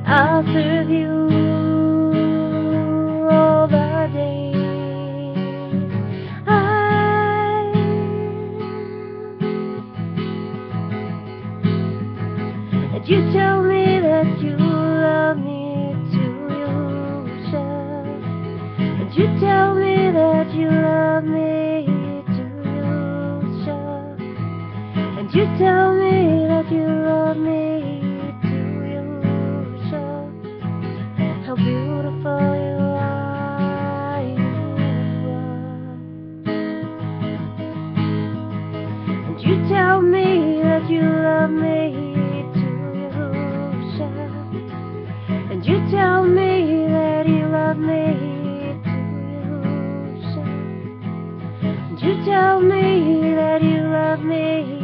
I'll serve you all the day. And you tell me that you love me too, Yahusha. And you tell me that you love me too, Yahusha. And you tell me that you love me too, Yahusha. How beautiful you are, you are. And you tell me that you love me too, Yahusha. And you tell me that you love me too, Yahusha. And you tell me that you love me